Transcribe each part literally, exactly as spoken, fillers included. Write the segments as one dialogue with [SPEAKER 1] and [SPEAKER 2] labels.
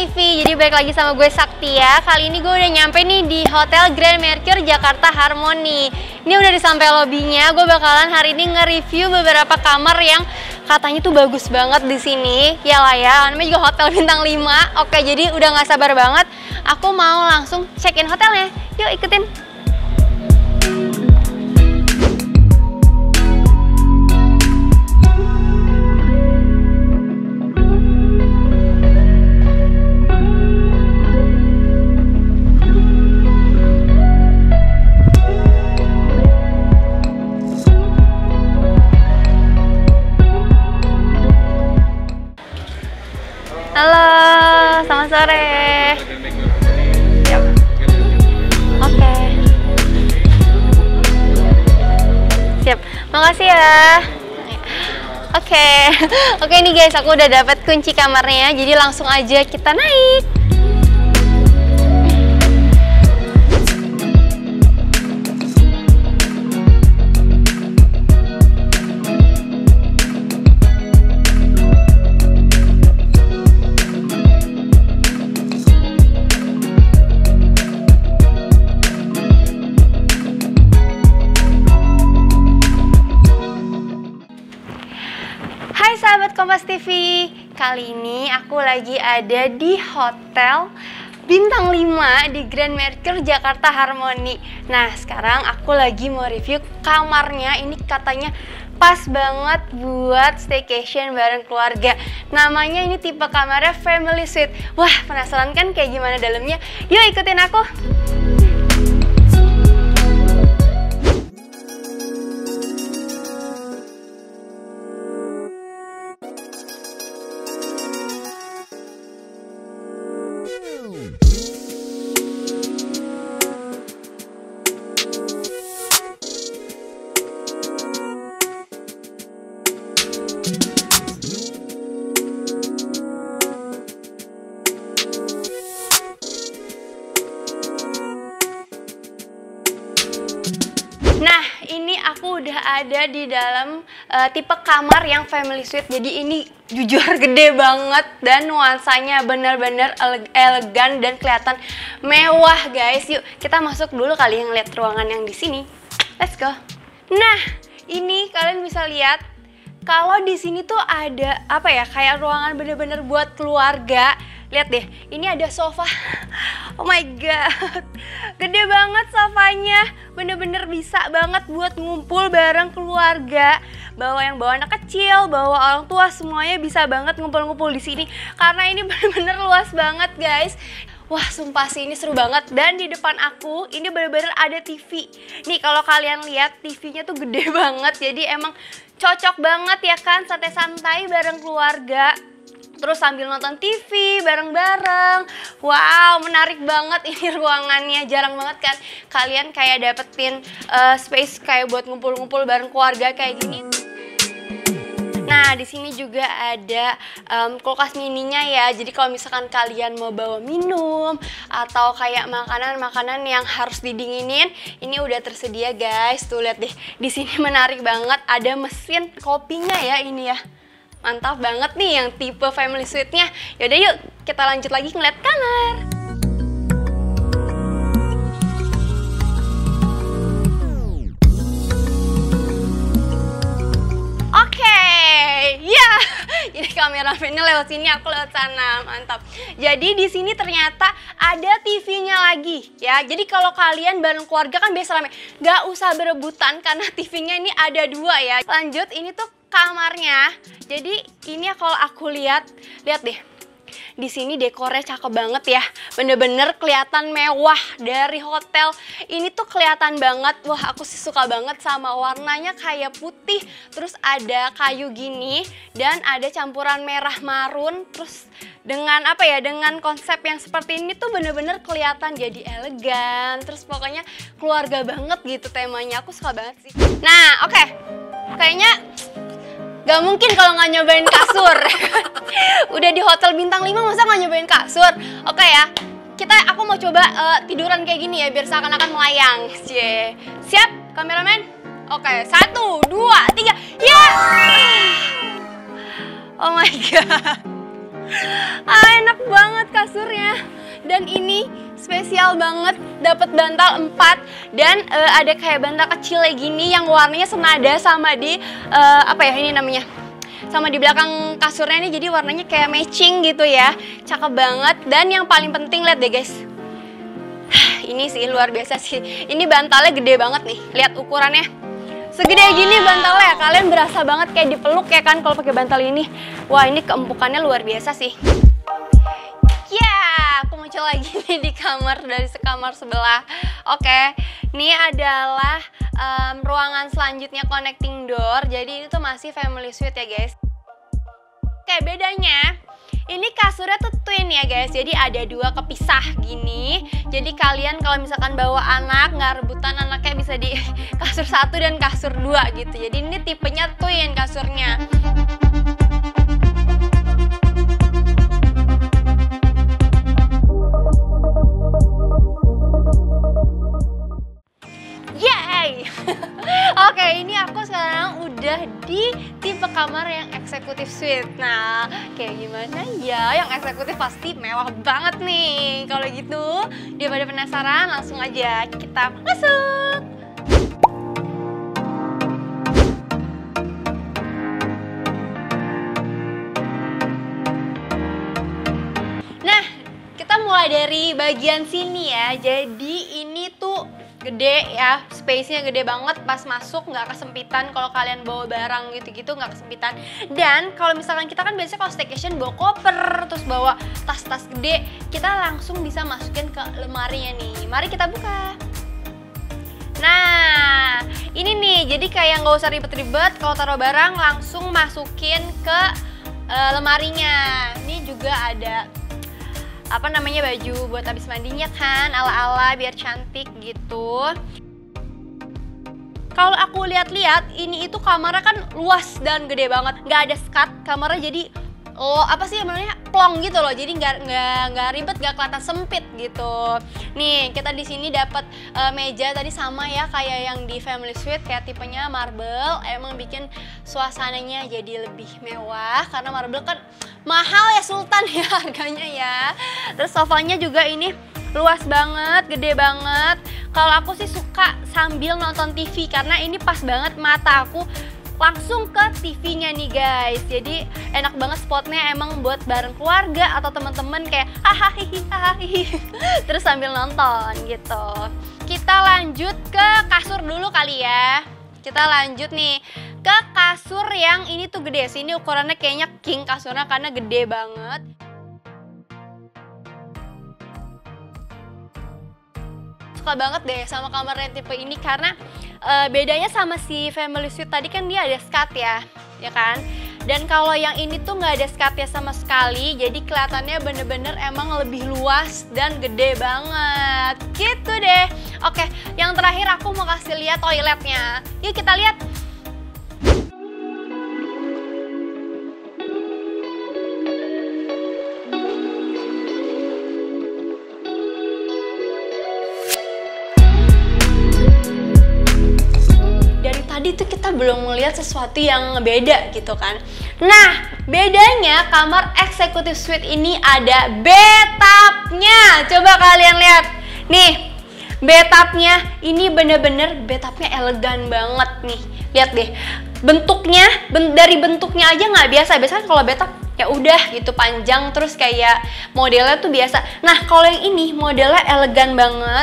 [SPEAKER 1] T V, jadi balik lagi sama gue Saktia. Kali ini gue udah nyampe nih di Hotel Grand Mercure Jakarta Harmony. Ini udah di sampai lobbynya. Gue bakalan hari ini nge-review beberapa kamar yang katanya tuh bagus banget di sini. Ya lah ya, namanya juga hotel bintang lima. Oke, jadi udah nggak sabar banget. Aku mau langsung check-in hotelnya. Yuk ikutin. Halo, selamat sore. Yep. Oke. Okay. Siap, makasih ya. Oke, okay. Oke okay, nih guys, aku udah dapat kunci kamarnya, jadi langsung aja kita naik. Hai sahabat Kompas T V, kali ini aku lagi ada di Hotel Bintang lima di Grand Mercure Jakarta Harmony. Nah sekarang aku lagi mau review kamarnya, ini katanya pas banget buat staycation bareng keluarga. Namanya ini tipe kamarnya Family Suite. Wah penasaran kan kayak gimana dalamnya? Yuk ikutin aku. Nah, ini aku udah ada di dalam uh, tipe kamar yang family suite. Jadi ini jujur gede banget dan nuansanya bener-bener ele elegan dan kelihatan mewah, guys. Yuk, kita masuk dulu kali yang lihat ruangan yang di sini. Let's go. Nah, ini kalian bisa lihat kalau di sini tuh ada apa ya? Kayak ruangan bener-bener buat keluarga. Lihat deh, ini ada sofa. Oh my god, gede banget sofanya. Bener-bener bisa banget buat ngumpul bareng keluarga. Bawa yang bawa anak kecil, bawa orang tua, semuanya bisa banget ngumpul-ngumpul di sini. Karena ini bener-bener luas banget, guys. Wah, sumpah sih ini seru banget. Dan di depan aku ini bener-bener ada T V. Nih kalau kalian lihat T V-nya tuh gede banget. Jadi emang cocok banget ya kan, santai-santai bareng keluarga. Terus sambil nonton T V bareng-bareng. Wow, menarik banget ini ruangannya. Jarang banget kan kalian kayak dapetin uh, space kayak buat ngumpul-ngumpul bareng keluarga kayak gini. Nah, di sini juga ada um, kulkas mininya ya. Jadi kalau misalkan kalian mau bawa minum atau kayak makanan-makanan yang harus didinginin, ini udah tersedia, guys. Tuh lihat deh. Di sini menarik banget, ada mesin kopinya ya ini ya. Mantap banget nih yang tipe family suite-nya. Yaudah yuk, kita lanjut lagi ngeliat kamar. Oke, okay. Ya. Yeah. Jadi kameramennya lewat sini, aku lewat sana. Mantap. Jadi di sini ternyata ada T V-nya lagi ya. Jadi kalau kalian bareng keluarga kan biasa rame. Gak usah berebutan karena T V-nya ini ada dua ya. Lanjut, ini tuh kamarnya. Jadi ini ya kalau aku lihat, lihat deh. Di sini dekornya cakep banget ya. Bener-bener kelihatan mewah dari hotel. Ini tuh kelihatan banget. Wah, aku sih suka banget sama warnanya kayak putih. Terus ada kayu gini dan ada campuran merah marun. Terus dengan apa ya? Dengan konsep yang seperti ini tuh bener-bener kelihatan jadi elegan. Terus pokoknya keluarga banget gitu temanya. Aku suka banget sih. Nah, oke. Okay. Kayaknya gak mungkin kalau nggak nyobain kasur. Udah di hotel bintang lima masa nggak nyobain kasur? Oke ya, kita aku mau coba uh, tiduran kayak gini ya biar seakan-akan melayang. Cie. Siap kameramen? Oke, satu, dua, tiga, ya! Oh my god. Ah, enak banget kasurnya. Dan ini spesial banget, dapat bantal empat dan uh, ada kayak bantal kecil kayak gini yang warnanya senada sama di uh, apa ya ini namanya? Sama di belakang kasurnya nih, jadi warnanya kayak matching gitu ya. Cakep banget. Dan yang paling penting lihat deh guys. Ini sih luar biasa sih. Ini bantalnya gede banget nih. Lihat ukurannya. Segede gini bantalnya. Kalian berasa banget kayak dipeluk ya kan kalau pakai bantal ini. Wah, ini keempukannya luar biasa sih. Ya, aku muncul lagi nih di kamar dari sekamar sebelah. Oke, ini adalah um, ruangan selanjutnya connecting door. Jadi ini tuh masih family suite ya guys. Oke, bedanya ini kasurnya tuh twin ya guys. Jadi ada dua kepisah gini. Jadi kalian kalau misalkan bawa anak nggak rebutan, anaknya bisa di kasur satu dan kasur dua gitu. Jadi ini tipenya twin kasurnya. Oke, ini aku sekarang udah di tipe kamar yang eksekutif suite. Nah, kayak gimana ya? Yang eksekutif pasti mewah banget nih. Kalau gitu, daripada penasaran, langsung aja kita masuk. Nah, kita mulai dari bagian sini ya. Jadi ini tuh gede ya, space-nya gede banget, pas masuk nggak kesempitan. Kalau kalian bawa barang gitu-gitu nggak kesempitan. Dan kalau misalkan kita kan biasanya kalau staycation bawa koper, terus bawa tas-tas gede, kita langsung bisa masukin ke lemarinya nih. Mari kita buka. Nah, ini nih, jadi kayak nggak usah ribet-ribet, kalau taruh barang langsung masukin ke uh, lemarinya. Ini juga ada apa namanya, baju buat habis mandinya kan, ala-ala biar cantik gitu. Kalau aku lihat-lihat, ini itu kamarnya kan luas dan gede banget, nggak ada skat kamarnya, jadi lo apa sih namanya, plong gitu loh, jadi nggak nggak nggak ribet, nggak kelihatan sempit gitu. Nih kita di sini dapat uh, meja tadi sama ya kayak yang di family suite, kayak tipenya marble, emang bikin suasananya jadi lebih mewah karena marble kan mahal ya, sultan ya harganya ya. Terus sofanya juga ini luas banget, gede banget. Kalau aku sih suka sambil nonton T V karena ini pas banget mata aku langsung ke T V-nya nih guys. Jadi enak banget spotnya, emang buat bareng keluarga atau teman-teman kayak hahaha terus sambil nonton gitu. Kita lanjut ke kasur dulu kali ya. Kita lanjut nih ke kasur yang ini tuh gede sih. Ini ukurannya kayaknya king kasurnya karena gede banget. Suka banget deh sama kamar yang tipe ini karena uh, bedanya sama si family suite tadi kan dia ada skat ya, ya kan? Dan kalau yang ini tuh nggak ada skatnya sama sekali, jadi kelihatannya bener-bener emang lebih luas dan gede banget. Gitu deh. Oke, yang terakhir aku mau kasih lihat toiletnya. Yuk kita lihat. Tadi tuh kita belum melihat sesuatu yang beda gitu kan. Nah, bedanya kamar eksekutif suite ini ada bathtubnya. Coba kalian lihat. Nih, bathtubnya ini bener-bener bathtubnya elegan banget nih. Lihat deh, bentuknya ben dari bentuknya aja nggak biasa. Biasanya kalau bathtub ya udah gitu panjang terus kayak modelnya tuh biasa. Nah, kalau yang ini modelnya elegan banget.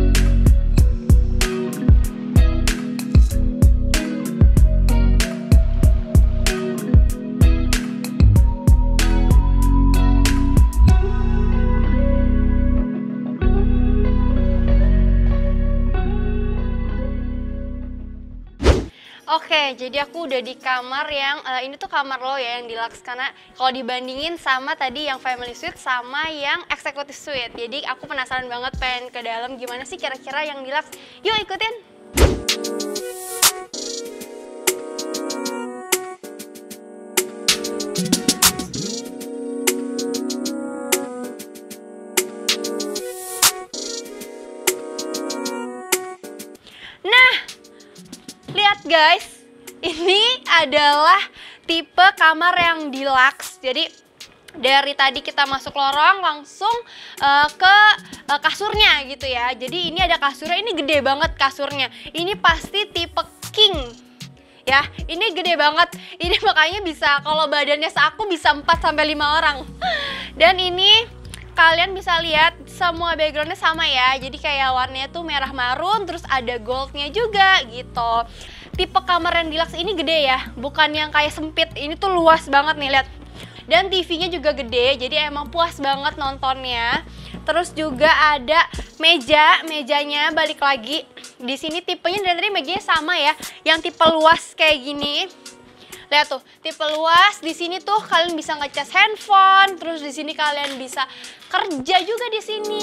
[SPEAKER 1] Oke, jadi aku udah di kamar yang uh, ini tuh kamar lo ya yang deluxe, karena kalau dibandingin sama tadi yang family suite sama yang executive suite. Jadi aku penasaran banget pengen ke dalam gimana sih kira-kira yang deluxe. Yuk ikutin. Nah, lihat guys, ini adalah tipe kamar yang deluxe. Jadi dari tadi kita masuk lorong langsung uh, ke uh, kasurnya gitu ya. Jadi ini ada kasurnya, ini gede banget kasurnya. Ini pasti tipe king ya. Ini gede banget. Ini makanya bisa, kalau badannya seaku bisa empat sampai lima orang. Dan ini kalian bisa lihat semua backgroundnya sama ya. Jadi kayak warnanya tuh merah marun, terus ada goldnya juga gitu. Tipe kamar yang deluxe ini gede ya, bukan yang kayak sempit. Ini tuh luas banget nih, lihat. Dan T V-nya juga gede, jadi emang puas banget nontonnya. Terus juga ada meja, mejanya balik lagi. Di sini tipenya dari tadi mejanya sama ya, yang tipe luas kayak gini. Lihat tuh, tipe luas. Di sini tuh kalian bisa ngecas handphone, terus di sini kalian bisa kerja juga di sini.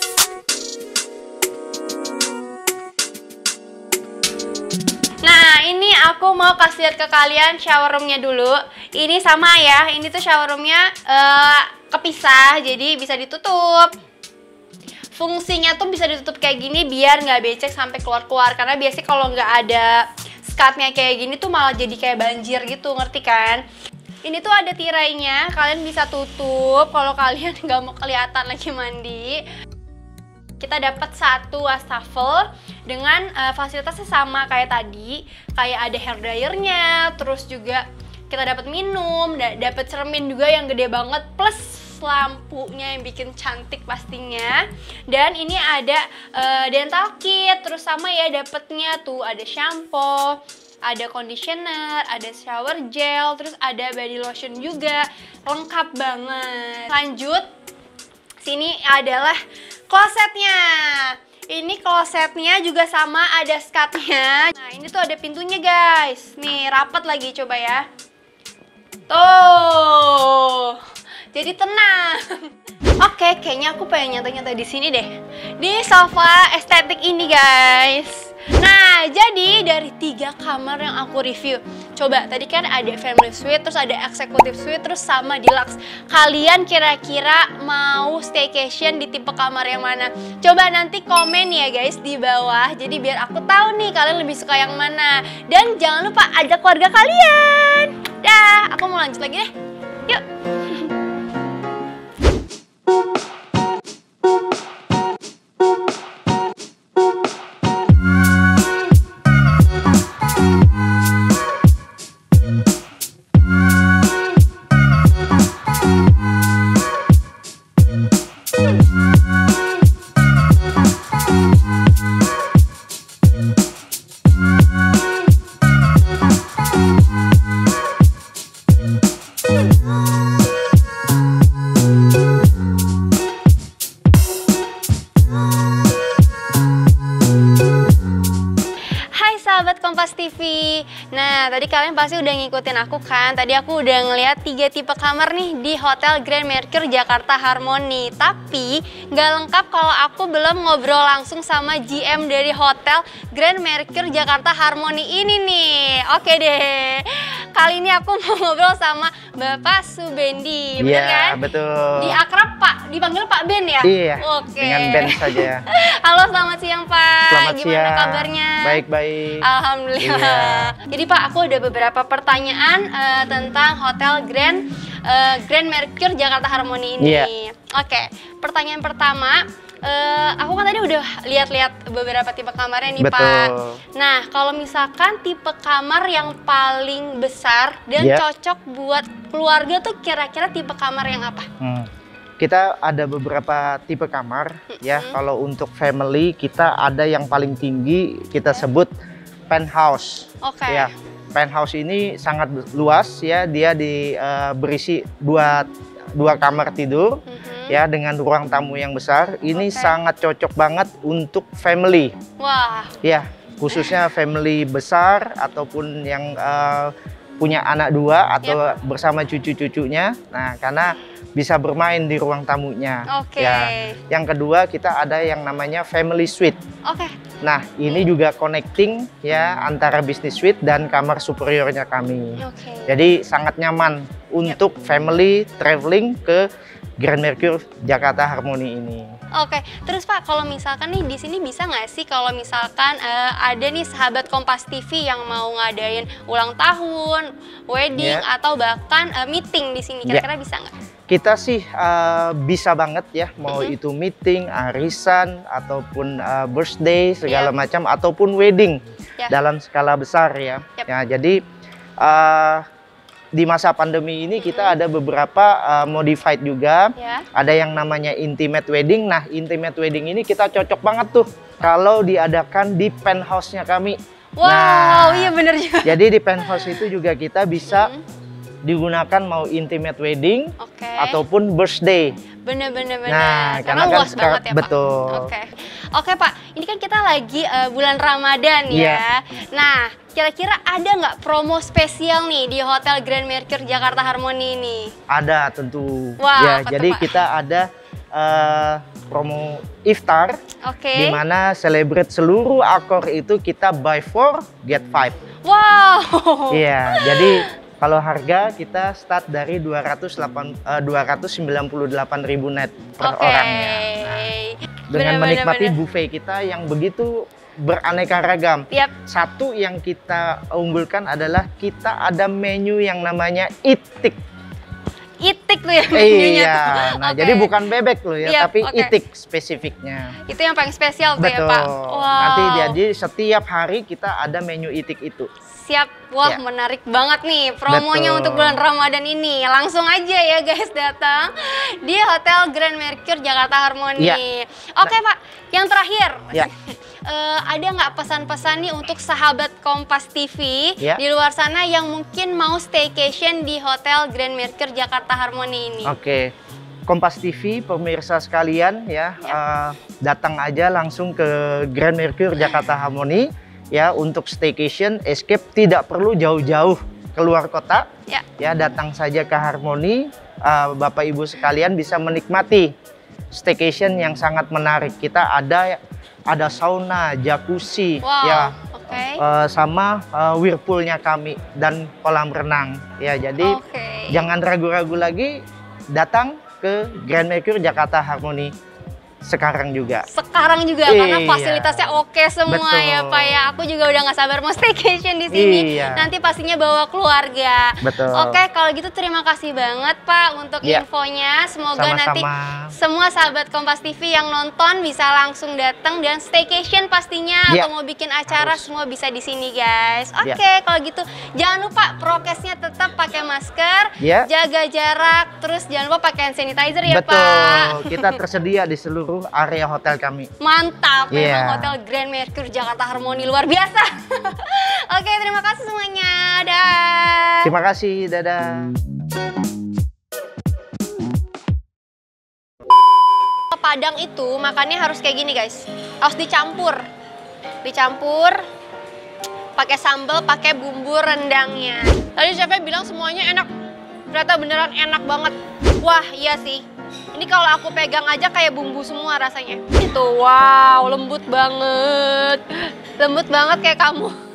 [SPEAKER 1] Nah, ini aku mau kasih lihat ke kalian shower roomnya dulu. Ini sama ya, ini tuh shower roomnya uh, kepisah, jadi bisa ditutup. Fungsinya tuh bisa ditutup kayak gini biar nggak becek sampai keluar-keluar. Karena biasanya kalau nggak ada skatnya kayak gini tuh malah jadi kayak banjir gitu, ngerti kan? Ini tuh ada tirainya, kalian bisa tutup kalau kalian nggak mau kelihatan lagi mandi. Kita dapat satu wastafel dengan uh, fasilitasnya sama kayak tadi, kayak ada hair dryernya, terus juga kita dapat minum, da dapat cermin juga yang gede banget, plus lampunya yang bikin cantik pastinya. Dan ini ada uh, dental kit, terus sama ya dapetnya tuh ada shampoo, ada conditioner, ada shower gel, terus ada body lotion juga, lengkap banget. Lanjut, sini adalah klosetnya. Ini klosetnya juga sama, ada skatnya. Nah, ini tuh ada pintunya guys. Nih, rapat lagi, coba ya. Tuh. Jadi tenang. Oke, kayaknya aku pengen nyantai-nyantai di sini deh. Di sofa estetik ini guys. Nah, jadi dari tiga kamar yang aku review, coba tadi kan ada family suite, terus ada executive suite, terus sama deluxe. Kalian kira-kira mau staycation di tipe kamar yang mana? Coba nanti komen ya guys di bawah. Jadi biar aku tahu nih kalian lebih suka yang mana. Dan jangan lupa ajak keluarga kalian. Dah, aku mau lanjut lagi deh. Yuk. Kompas T V. Nah, tadi kalian pasti udah ngikutin aku kan. Tadi aku udah ngeliat tiga tipe kamar nih di Hotel Grand Mercure Jakarta Harmony. Tapi nggak lengkap kalau aku belum ngobrol langsung sama G M dari Hotel Grand Mercure Jakarta Harmony ini nih. Oke deh. Kali ini aku mau ngobrol sama Bapak Subendi, bener
[SPEAKER 2] ya,
[SPEAKER 1] kan?
[SPEAKER 2] Betul.
[SPEAKER 1] Di akrab Pak, dipanggil Pak Ben ya?
[SPEAKER 2] Iya.
[SPEAKER 1] Oke.
[SPEAKER 2] Dengan Ben saja.
[SPEAKER 1] Halo, selamat siang Pak.
[SPEAKER 2] Selamat
[SPEAKER 1] Gimana
[SPEAKER 2] siang.
[SPEAKER 1] kabarnya?
[SPEAKER 2] Baik-baik.
[SPEAKER 1] Alhamdulillah. Iya. Jadi Pak, aku ada beberapa pertanyaan uh, tentang Hotel Grand uh, Grand Mercure Jakarta Harmony ini.
[SPEAKER 2] Iya.
[SPEAKER 1] Oke, pertanyaan pertama. Uh, aku kan tadi udah lihat-lihat beberapa tipe kamarnya nih
[SPEAKER 2] Betul.
[SPEAKER 1] Pak. Nah, kalau misalkan tipe kamar yang paling besar dan
[SPEAKER 2] yeah.
[SPEAKER 1] cocok buat keluarga tuh kira-kira tipe kamar yang apa?
[SPEAKER 2] Hmm. Kita ada beberapa tipe kamar mm-hmm. ya. Kalau untuk family kita ada yang paling tinggi kita yeah. sebut penthouse.
[SPEAKER 1] Oke. Okay.
[SPEAKER 2] Ya, penthouse ini sangat luas ya. Dia di uh, berisi dua dua kamar tidur. Mm-hmm. Ya, dengan ruang tamu yang besar. Ini okay. sangat cocok banget untuk family.
[SPEAKER 1] Wah.
[SPEAKER 2] Ya, khususnya family besar ataupun yang uh, punya anak dua atau yep. bersama cucu-cucunya. Nah, karena bisa bermain di ruang tamunya.
[SPEAKER 1] Oke.
[SPEAKER 2] Okay. Ya. Yang kedua kita ada yang namanya family suite.
[SPEAKER 1] Oke. Okay.
[SPEAKER 2] Nah, ini juga connecting ya antara business suite dan kamar superiornya kami.
[SPEAKER 1] Okay.
[SPEAKER 2] Jadi sangat nyaman untuk yep. family traveling ke Grand Mercure Jakarta Harmony ini.
[SPEAKER 1] Oke, terus Pak, kalau misalkan nih di sini bisa nggak sih kalau misalkan uh, ada nih sahabat Kompas T V yang mau ngadain ulang tahun, wedding, yeah. atau bahkan uh, meeting di sini, kira-kira yeah. bisa nggak?
[SPEAKER 2] Kita sih uh, bisa banget ya, mau
[SPEAKER 1] Mm-hmm.
[SPEAKER 2] itu meeting, arisan, ataupun uh, birthday segala
[SPEAKER 1] Yeah.
[SPEAKER 2] macam, ataupun wedding
[SPEAKER 1] Yeah.
[SPEAKER 2] dalam skala besar ya.
[SPEAKER 1] Yep.
[SPEAKER 2] Ya jadi uh, di masa pandemi ini kita
[SPEAKER 1] Mm-hmm.
[SPEAKER 2] ada beberapa uh, modified juga.
[SPEAKER 1] Ya.
[SPEAKER 2] Ada yang namanya intimate wedding. Nah, intimate wedding ini kita cocok banget tuh kalau diadakan di penthouse-nya kami.
[SPEAKER 1] Wow,
[SPEAKER 2] Nah,
[SPEAKER 1] iya bener juga.
[SPEAKER 2] Jadi di penthouse itu juga kita bisa
[SPEAKER 1] Mm-hmm.
[SPEAKER 2] digunakan mau intimate wedding
[SPEAKER 1] Oke.
[SPEAKER 2] ataupun birthday.
[SPEAKER 1] Bener-bener bener.
[SPEAKER 2] Nah,
[SPEAKER 1] Karena
[SPEAKER 2] karena kan
[SPEAKER 1] luas
[SPEAKER 2] sekarang-
[SPEAKER 1] banget ya Pak.
[SPEAKER 2] betul.
[SPEAKER 1] Oke, oke Pak. Ini kan kita lagi eh, bulan Ramadan ya.
[SPEAKER 2] Iya.
[SPEAKER 1] Nah, kira-kira ada nggak promo spesial nih di Hotel Grand Mercure Jakarta Harmony ini?
[SPEAKER 2] Ada tentu.
[SPEAKER 1] Wah,
[SPEAKER 2] ya,
[SPEAKER 1] apa tuh,
[SPEAKER 2] jadi
[SPEAKER 1] Pak?
[SPEAKER 2] kita ada eh, promo iftar
[SPEAKER 1] Oke.
[SPEAKER 2] di mana celebrate seluruh akor itu kita buy four get five.
[SPEAKER 1] Wow.
[SPEAKER 2] Iya, jadi kalau harga kita start dari dua ratus delapan, eh, dua ratus sembilan puluh delapan ribu net per
[SPEAKER 1] Oke.
[SPEAKER 2] orangnya. Nah, dengan
[SPEAKER 1] Bener,
[SPEAKER 2] menikmati
[SPEAKER 1] bener, bener.
[SPEAKER 2] buffet kita yang begitu beraneka ragam.
[SPEAKER 1] Yap.
[SPEAKER 2] Satu yang kita unggulkan adalah kita ada menu yang namanya itik.
[SPEAKER 1] Itik tuh ya menunya
[SPEAKER 2] Iya,
[SPEAKER 1] tuh.
[SPEAKER 2] nah
[SPEAKER 1] Oke.
[SPEAKER 2] jadi bukan bebek loh ya,
[SPEAKER 1] Iya,
[SPEAKER 2] tapi
[SPEAKER 1] oke.
[SPEAKER 2] itik spesifiknya.
[SPEAKER 1] Itu yang paling spesial tuh
[SPEAKER 2] Betul.
[SPEAKER 1] ya Pak. Wow.
[SPEAKER 2] Nanti jadi setiap hari kita ada menu itik itu.
[SPEAKER 1] Siap, wah
[SPEAKER 2] Ya.
[SPEAKER 1] menarik banget nih promonya
[SPEAKER 2] Betul.
[SPEAKER 1] untuk bulan Ramadan ini. Langsung aja ya guys datang di Hotel Grand Mercure Jakarta Harmony.
[SPEAKER 2] Ya.
[SPEAKER 1] Oke Pak, yang terakhir.
[SPEAKER 2] Ya.
[SPEAKER 1] Eh, ada nggak pesan-pesan nih untuk sahabat Kompas T V
[SPEAKER 2] Ya.
[SPEAKER 1] di luar sana yang mungkin mau staycation di Hotel Grand Mercure Jakarta Harmony ini?
[SPEAKER 2] Oke. Kompas T V, pemirsa sekalian ya,
[SPEAKER 1] Ya.
[SPEAKER 2] eh, datang aja langsung ke Grand Mercure Jakarta Harmony ya untuk staycation, escape, tidak perlu jauh-jauh keluar kota.
[SPEAKER 1] Ya.
[SPEAKER 2] Ya, datang saja ke Harmony, eh, Bapak Ibu sekalian bisa menikmati staycation yang sangat menarik. Kita ada ada sauna, jacuzzi,
[SPEAKER 1] Wow.
[SPEAKER 2] ya,
[SPEAKER 1] Oke.
[SPEAKER 2] eh, sama eh, whirlpoolnya kami dan kolam renang. Ya, jadi
[SPEAKER 1] Oke.
[SPEAKER 2] jangan ragu-ragu lagi, datang ke Grand Mercure Jakarta Harmony sekarang juga.
[SPEAKER 1] Sekarang juga karena
[SPEAKER 2] Iya.
[SPEAKER 1] fasilitasnya oke semua.
[SPEAKER 2] Betul.
[SPEAKER 1] Ya Pak ya. Aku juga udah nggak sabar mau staycation di sini.
[SPEAKER 2] Iya.
[SPEAKER 1] Nanti pastinya bawa keluarga.
[SPEAKER 2] Betul.
[SPEAKER 1] Oke, kalau gitu terima kasih banget Pak untuk
[SPEAKER 2] Iya.
[SPEAKER 1] infonya. Semoga nanti
[SPEAKER 2] Sama-sama.
[SPEAKER 1] semua sahabat Kompas T V yang nonton bisa langsung datang dan staycation pastinya
[SPEAKER 2] Iya.
[SPEAKER 1] atau mau bikin acara
[SPEAKER 2] Harus.
[SPEAKER 1] semua bisa di sini guys. Oke,
[SPEAKER 2] Iya.
[SPEAKER 1] kalau gitu jangan lupa prokesnya tetap pakai masker,
[SPEAKER 2] Iya.
[SPEAKER 1] jaga jarak, terus jangan lupa pakai hand sanitizer ya
[SPEAKER 2] Betul,
[SPEAKER 1] Pak.
[SPEAKER 2] kita tersedia di seluruh area hotel kami.
[SPEAKER 1] Mantap, memang
[SPEAKER 2] Iya.
[SPEAKER 1] Hotel Grand Mercure Jakarta Harmony luar biasa. Oke, terima kasih semuanya. Dah.
[SPEAKER 2] Terima kasih, dadah.
[SPEAKER 1] Padang itu makannya harus kayak gini guys, harus dicampur, dicampur, pakai sambal, pakai bumbu rendangnya. Tadi chefnya bilang semuanya enak, ternyata beneran enak banget. Wah iya sih, ini kalau aku pegang aja kayak bumbu semua rasanya. Itu wow, lembut banget, lembut banget kayak kamu.